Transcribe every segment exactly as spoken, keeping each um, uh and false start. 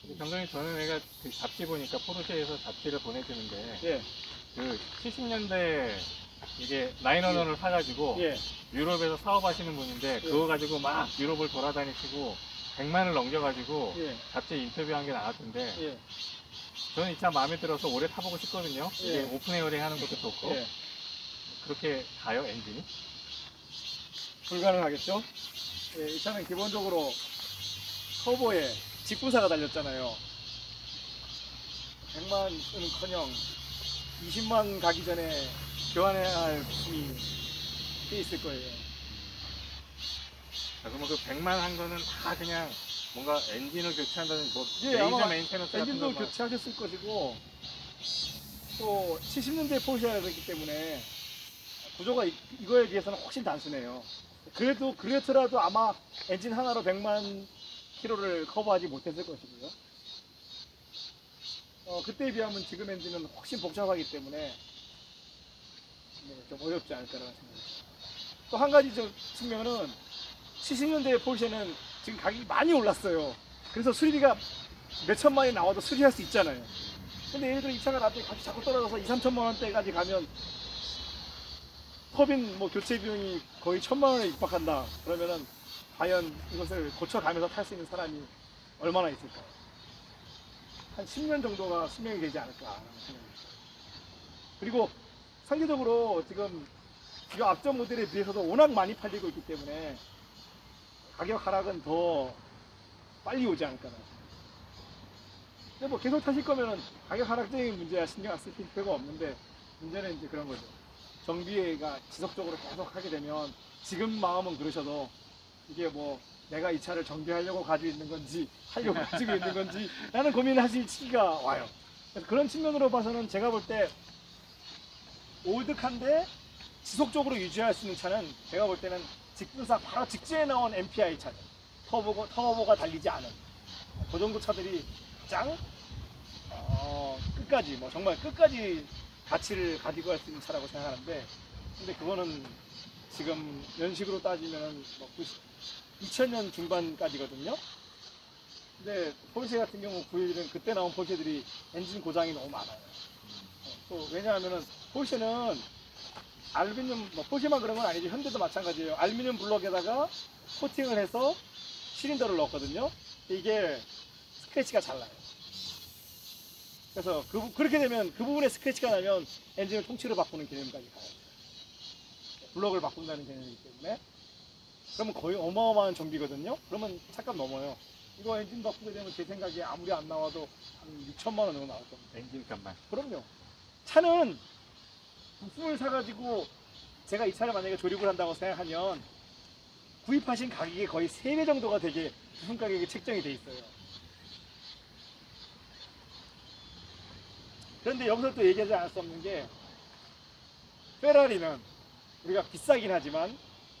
감독님, 저는 내가 그 잡지 보니까 포르쉐에서 잡지를 보내주는데 예, 그 칠십 년대 이게 나인원원을 사가지고 예, 유럽에서 사업하시는 분인데 그거 가지고 막 유럽을 돌아다니시고 백만을 넘겨가지고 예, 잡지 인터뷰한 게 나왔던데 예, 저는 이 차 마음에 들어서 오래 타보고 싶거든요. 이게 예. 오픈 에어링 하는 것도 좋고. 예. 그렇게 가요, 엔진이? 불가능하겠죠? 예, 이 차는 기본적으로 터보에 직구사가 달렸잖아요. 백만은커녕 이십만 가기 전에 교환해야 할 부품이 꽤 있을 거예요. 자, 그러면 그 백만 한 거는 다 그냥 뭔가 엔진을 교체한다는 뭐 예, 메이저 아마 메인테너스 같은 엔진도 거만 교체하셨을 것이고, 또 칠십 년대 포르쉐였기 때문에 구조가 이, 이거에 비해서는 훨씬 단순해요. 그래도 그렇더라도 아마 엔진 하나로 백만 킬로를 커버하지 못했을 것이고요. 어, 그때에 비하면 지금 엔진은 훨씬 복잡하기 때문에 네, 좀 어렵지 않을까라는 생각입니다. 또 한 가지 좀 측면은 칠십 년대 포르쉐는 지금 가격이 많이 올랐어요. 그래서 수리비가 몇 천만이 나와도 수리할 수 있잖아요. 근데 예를 들어 이 차가 나중에 값이 자꾸 떨어져서 이, 삼천만 원대까지 가면 터빈 뭐 교체 비용이 거의 천만 원에 육박한다. 그러면은 과연 이것을 고쳐가면서 탈 수 있는 사람이 얼마나 있을까? 한 십 년 정도가 수명이 되지 않을까라는 생각입니다. 그리고 상대적으로 지금 이 앞전 모델에 비해서도 워낙 많이 팔리고 있기 때문에 가격 하락은 더 빨리 오지 않을까나. 근데 뭐 계속 타실 거면은 가격 하락적인 문제야 신경 안 쓸 필요가 없는데, 문제는 이제 그런 거죠. 정비가 지속적으로 계속 하게 되면 지금 마음은 그러셔도 이게 뭐 내가 이 차를 정비하려고 가지고 있는 건지 하려고 가지고 있는 건지 라는 고민을 하실 시기가 와요. 그래서 그런 측면으로 봐서는 제가 볼 때 올드카인데 지속적으로 유지할 수 있는 차는 제가 볼 때는 직분사 바로 직전에 나온 엠피아이 차죠. 터보가, 터보가 달리지 않은 그 정도 차들이 가장 어, 끝까지 뭐 정말 끝까지 가치를 가지고 갈 수 있는 차라고 생각하는데, 근데 그거는 지금 연식으로 따지면 뭐 이천 년 중반까지거든요. 근데 포르쉐 같은 경우 구십일은 그때 나온 포르쉐들이 엔진 고장이 너무 많아요. 또 왜냐하면은 포르쉐는 알루미늄, 뭐 포르쉐만 그런 건 아니지 현대도 마찬가지예요. 알루미늄 블럭에다가 코팅을 해서 시린더를 넣었거든요. 이게 스크래치가 잘 나요. 그래서 그, 그렇게 되면 그 부분에 스크래치가 나면 엔진을 통째로 바꾸는 개념까지 가요. 블럭을 바꾼다는 개념이기 때문에. 그러면 거의 어마어마한 정비거든요. 그러면 차값 넘어요. 이거 엔진 바꾸게 되면 제 생각에 아무리 안 나와도 한 육천만 원 정도 나올 겁니다. 엔진 값만. 그럼요. 차는 부품을 사가지고 제가 이 차를 만약에 조립을 한다고 생각하면 구입하신 가격이 거의 세 배 정도가 되게 부품 가격이 책정이 돼 있어요. 그런데 여기서 또 얘기하지 않을 수 없는 게, 페라리는 우리가 비싸긴 하지만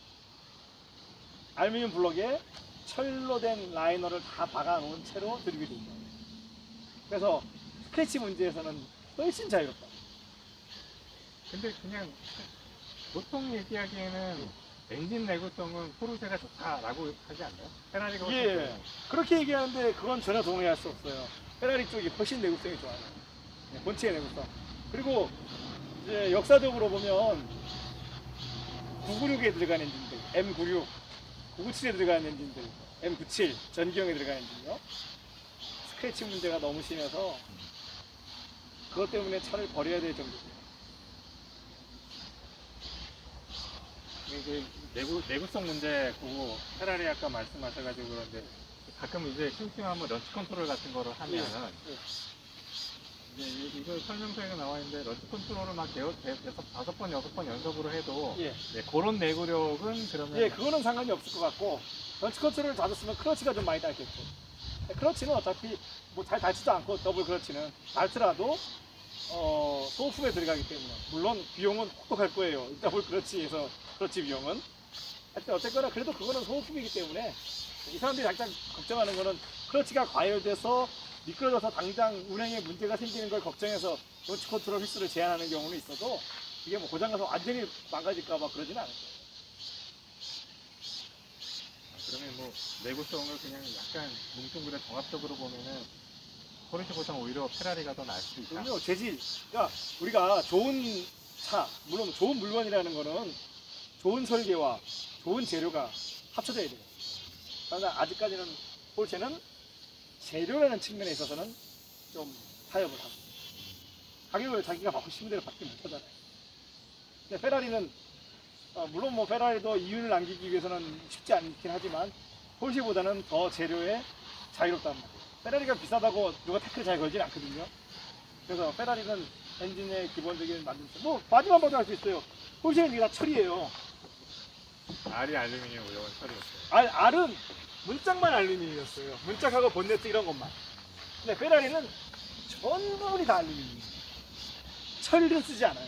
알루미늄 블럭에 철로 된 라이너를 다 박아 놓은 채로 드리게 돼 있어요. 그래서 스크래치 문제에서는 훨씬 자유롭다. 근데 그냥 보통 얘기하기에는 엔진 내구성은 포르쉐가 좋다라고 하지 않나요? 페라리가 훨씬 예, 좋아요. 그렇게 얘기하는데 그건 전혀 동의할 수 없어요. 페라리 쪽이 훨씬 내구성이 좋아요. 네, 본체의 내구성. 그리고 이제 역사적으로 보면 구구육에 들어간 엔진들, 엠 구육, 구구칠에 들어간 엔진들, 엠 구칠, 전기형에 들어간 엔진이요. 스크래치 문제가 너무 심해서 그것 때문에 차를 버려야 될 정도예요. 이게 내구, 내구성 문제고 페라리 아까 말씀하셔가지고 그런데 가끔 이제 심심하면 런치 컨트롤 같은 거를 하면은 예, 예. 이제 이- 이거 설명서에 나와 있는데 런치 컨트롤을 막 대, 대, 대서 다섯 번 여섯 번 연속으로 해도 예. 네, 그런 내구력은 그러면 예, 그거는 상관이 없을 것 같고, 런치 컨트롤을 자주 쓰면 크러치가 좀 많이 닳겠죠. 크러치는 어차피 뭐 잘 닳지도 않고, 더블 크러치는 닳더라도 어, 소품에 들어가기 때문에, 물론 비용은 혹독할 거예요. 이 더블 크러치에서 크러치 비용은. 하여튼 어쨌거나 그래도 그거는 소모품이기 때문에, 이 사람들이 약간 걱정하는 거는 크러치가 과열돼서 미끄러져서 당장 운행에 문제가 생기는 걸 걱정해서 런치 컨트롤 휘스를 제한하는 경우는 있어도, 이게 뭐 고장나서 완전히 망가질까봐 그러진 않을 거예요. 그러면 뭐 내구성을 그냥 약간 뭉뚱그려 종합적으로 보면은 포르쉐보다는 오히려 페라리가 더 나을 수도 있다. 그럼요, 재질. 그러니까 우리가 좋은 차, 물론 좋은 물건이라는 거는 좋은 설계와 좋은 재료가 합쳐져야 돼요. 그러나 아직까지는 폴쉐는 재료라는 측면에 있어서는 좀 타협을 하고 가격을 자기가 받고 싶은 대로 받지 못하잖아요. 근데 페라리는 어, 물론 뭐 페라리도 이윤을 남기기 위해서는 쉽지 않긴 하지만 폴쉐보다는 더 재료에 자유롭단 말이에요. 페라리가 비싸다고 누가 태클 잘 걸진 않거든요. 그래서 페라리는 엔진의 기본적인 만듦새 뭐 바디만 봐도 알 수 있어요. 폴쉐는 이게 다 철이에요. 알이 알루미늄 이런 처리였어요. 알, 알은 문짝만 알루미늄이었어요. 문짝하고 본네트 이런 것만. 근데 페라리는 전부 다 알루미늄. 철을 쓰지 않아요.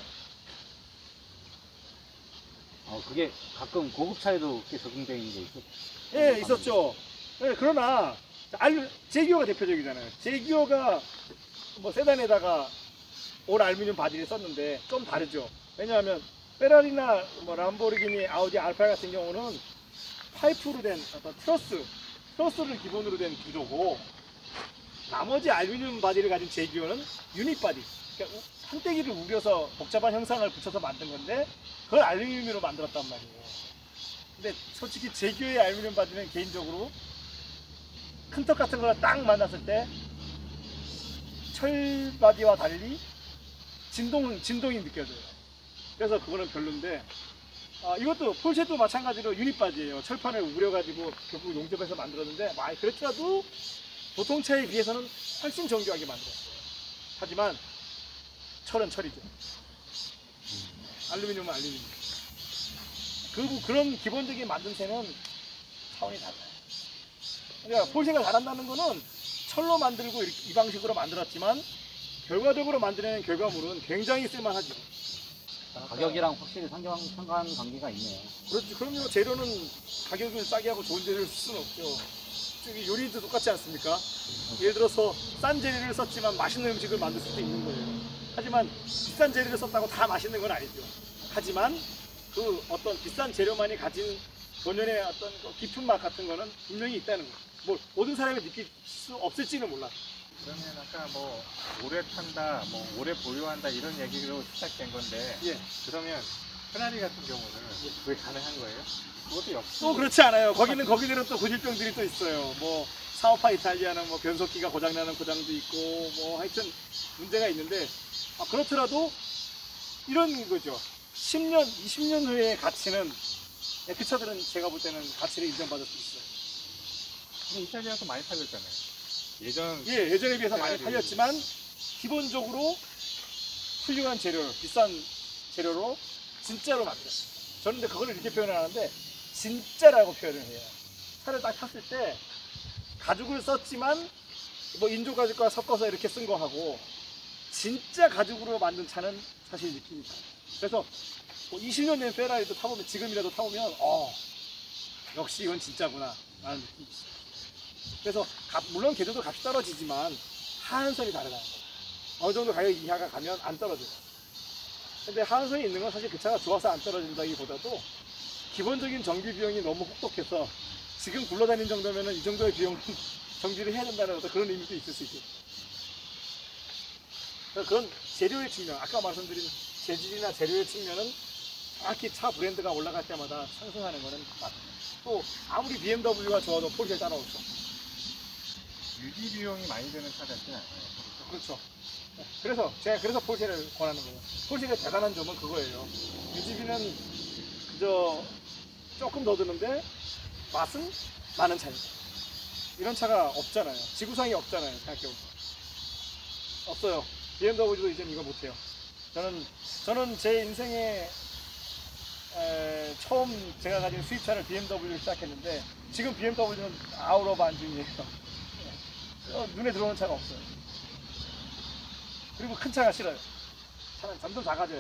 어, 그게 가끔 고급차에도 그렇게 적용되어 있는 게 있었. 예, 있었죠. 예, 그러나 알, 제기어가 대표적이잖아요. 제기어가 뭐 세단에다가 올 알루미늄 바디를 썼는데 좀 다르죠. 왜냐하면 페라리나 뭐 람보르기니, 아우디, 알파 같은 경우는 파이프로 된 어떤 트러스, 트러스를 기본으로 된 구조고 나머지 알루미늄 바디를 가진 제기어는 유닛 바디. 그러니까 한때기를 우려서 복잡한 형상을 붙여서 만든 건데 그걸 알루미늄으로 만들었단 말이에요. 근데 솔직히 제기어의 알루미늄 바디는 개인적으로 큰 턱 같은 거랑 딱 만났을 때 철 바디와 달리 진동, 진동이 느껴져요. 그래서 그거는 별론데 아, 이것도 폴쉐도 마찬가지로 유닛 바디예요. 철판을 우려가지고 결국 용접해서 만들었는데 많이 그렇더라도 보통 차에 비해서는 훨씬 정교하게 만들었어요. 하지만 철은 철이죠. 알루미늄은 알루미늄. 그, 그런 기본적인 만듦새는 차원이 달라요. 그러니까 폴쉐가 잘한다는 거는 철로 만들고 이렇게 이 방식으로 만들었지만 결과적으로 만드는 결과물은 굉장히 쓸만하죠. 가격이랑 확실히 상관, 상관관계가 있네요. 그렇죠. 그럼요. 재료는 가격을 싸게 하고 좋은 재료를 쓸 수는 없죠. 저기 요리도 똑같지 않습니까? 예를 들어서 싼 재료를 썼지만 맛있는 음식을 만들 수도 있는 거예요. 하지만 비싼 재료를 썼다고 다 맛있는 건 아니죠. 하지만 그 어떤 비싼 재료만이 가진 본연의 어떤 깊은 맛 같은 거는 분명히 있다는 거예요. 뭐 모든 사람이 느낄 수 없을지는 몰라. 그러면 아까 뭐 오래 탄다, 뭐 오래 보유한다 이런 얘기로 시작된 건데 예. 그러면 페라리 같은 경우는 왜 가능한 거예요? 그것도 역시 또 그렇지 않아요. 거기는 거기대로 또 고질병들이 또 있어요. 뭐 사오파 이탈리아는 뭐 변속기가 고장나는 고장도 있고 뭐 하여튼 문제가 있는데 아, 그렇더라도 이런 거죠. 십 년, 이십 년 후의 가치는 그 차들은 제가 볼 때는 가치를 인정받을 수 있어요. 근데 이탈리아도 많이 팔렸잖아요. 예전 예, 예전에 비해서 많이 페라리. 팔렸지만 기본적으로 훌륭한 재료, 비싼 재료로 진짜로 만들었어요. 저는 근데 그걸 이렇게 표현을 하는데 진짜라고 표현을 해요. 차를 딱 탔을 때 가죽을 썼지만 뭐 인조 가죽과 섞어서 이렇게 쓴 거 하고 진짜 가죽으로 만든 차는 사실 느낌이 달라요. 그래서 뭐 이십 년 된 페라리도 타보면 지금이라도 타보면 어 역시 이건 진짜구나 라는 느낌이 있어요. 그래서 값, 물론 걔들도 값이 떨어지지만 하한선이 다르다는 거예요. 어느 정도 가격 이하가 가면 안 떨어져요. 근데 하한선이 있는 건 사실 그 차가 좋아서 안 떨어진다기보다도 기본적인 정비 비용이 너무 혹독해서 지금 굴러다니는 정도면은 이 정도의 비용은 정비를 해야 된다는 어떤 그런 의미도 있을 수 있겠죠. 그건 재료의 측면, 아까 말씀드린 재질이나 재료의 측면은 정확히 차 브랜드가 올라갈 때마다 상승하는 거는 맞아요. 또 아무리 비엠더블유가 좋아도 폴쉐를 따라오죠. 유지 비용이 많이 드는 차 같지는 않아요. 그렇죠. 그래서 제가 그래서 폴쉐를 권하는 거예요. 폴쉐의 대단한 점은 그거예요. 유지비는 그저 조금 더 드는데 맛은 많은 차이다. 이런 차가 없잖아요. 지구상에 없잖아요. 생각해보면 없어요. 비엠더블유도 이제 이거 못해요. 저는 저는 제 인생에 에, 처음 제가 가진 수입차를 비엠더블유를 시작했는데 지금 비엠더블유는 아웃 오브 안중이에요. 어, 눈에 들어오는 차가 없어요. 그리고 큰 차가 싫어요. 차는 점점 작아져요.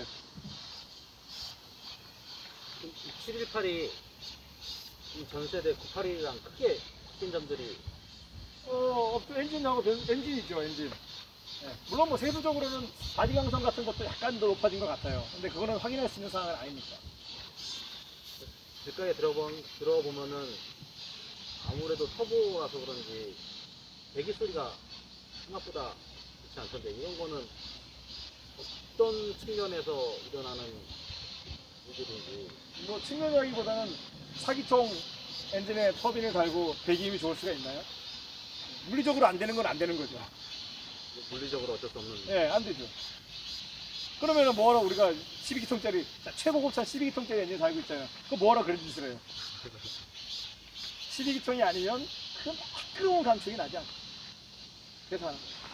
이 칠백십팔이 전 세대 구백팔십이랑 크게 바뀐 점들이 어, 없죠. 엔진하고 변, 엔진이죠, 엔진. 예, 물론 뭐 세부적으로는 바디 강성 같은 것도 약간 더 높아진 것 같아요. 근데 그거는 확인할 수 있는 상황은 아니니까. 가까이 들어본, 들어보면은 아무래도 터보라서 그런지 배기 소리가 생각보다 그렇지 않던데 이런 거는 어떤 측면에서 일어나는 일들인지. 뭐 측면이라기보다는 사기통 엔진에 터빈을 달고 배기음이 좋을 수가 있나요? 물리적으로 안 되는 건 안 되는 거죠. 물리적으로 어쩔 수 없는. 예, 안 되죠. 그러면은 뭐하러 우리가 십이 기통짜리, 최고급차 십이 기통짜리 엔진 달고 있잖아요. 그거 뭐하러 그런 짓을 해요? 십이 기통이 아니면 그 뜨거운 감촉이 나지 않고. 그래서 하는 거예요.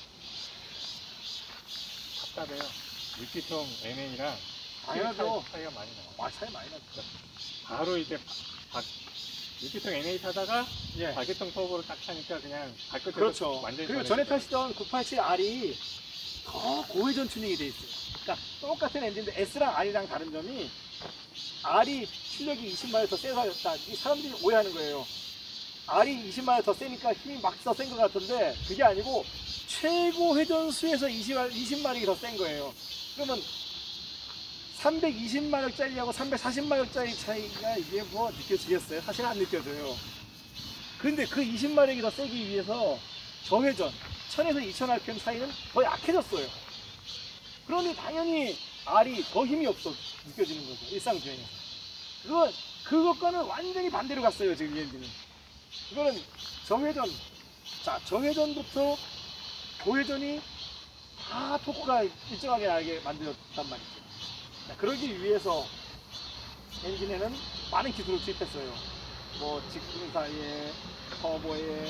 답답해요. 육 기통 엠엔이랑 당연하죠. 차이가 많이 나요. 와, 차이 많이 나죠. 바로 이제 박, 육 기통 엔에이 타다가 예. 사 기통 터보로 딱 타니까 그냥 발끝에서 그렇죠. 완전히 그리고 변해요. 전에 타시던 구백팔십칠 알이 더 고회전 튜닝이 돼 있어요. 그러니까 똑같은 엔진인데 S랑 R이랑 다른 점이 R이 출력이 이십 마일 더 세서 이 사람들이 오해하는 거예요. R이 이십 마일 더 세니까 힘이 막 더 센 것 같은데 그게 아니고 최고 회전수에서 이십 마력이 더 센 거예요. 그러면 삼백이십 마력짜리하고 삼백사십 마력짜리 차이가 이게 뭐 느껴지겠어요? 사실 안 느껴져요. 근데 그 이십 마력이 더 세기 위해서 저회전 천에서 이천 알피엠 사이는 더 약해졌어요. 그러니 당연히 R이 더 힘이 없어 느껴지는 거죠. 일상주행에서. 그거, 그것과는 완전히 반대로 갔어요. 지금 이 엔진은. 이거는 저회전, 자 저회전부터 고회전이 다 토크가 일정하게 나게 만들었단 말이죠. 자, 그러기 위해서 엔진에는 많은 기술을 투입했어요. 뭐 직분 사이에, 터보에,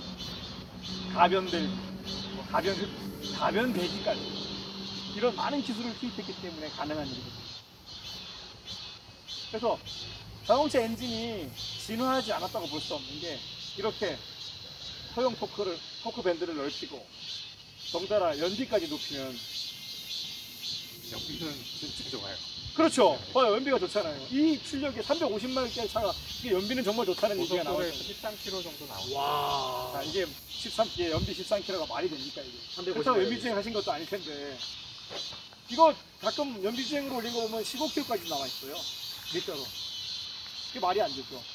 가변벨, 뭐 가변, 가변 배기까지 이런 많은 기술을 투입했기 때문에 가능한 일이거든요. 그래서 자동차 엔진이 진화하지 않았다고 볼 수 없는 게 이렇게 허용 토크를, 토크 밴드를 넓히고 덩달아 연비까지 높이면 연비는 진짜 좋아요. 그렇죠. 어, 연비가 좋잖아요. 이 출력에 삼백오십 마력짜리 차가 이게 연비는 정말 좋다는 얘기가 나와요. 고속도로에서 십삼 킬로미터 정도 나오죠. 와. 자, 이게 십삼, 예, 연비 십삼 킬로미터가 말이 됩니까 이게? 삼백오십 그렇다고 연비 주행 하신 것도 아닐 텐데. 이거 가끔 연비 주행으로 올린 거 보면 십오 킬로미터까지 나와 있어요. 밀가로. 이게 말이 안 되죠.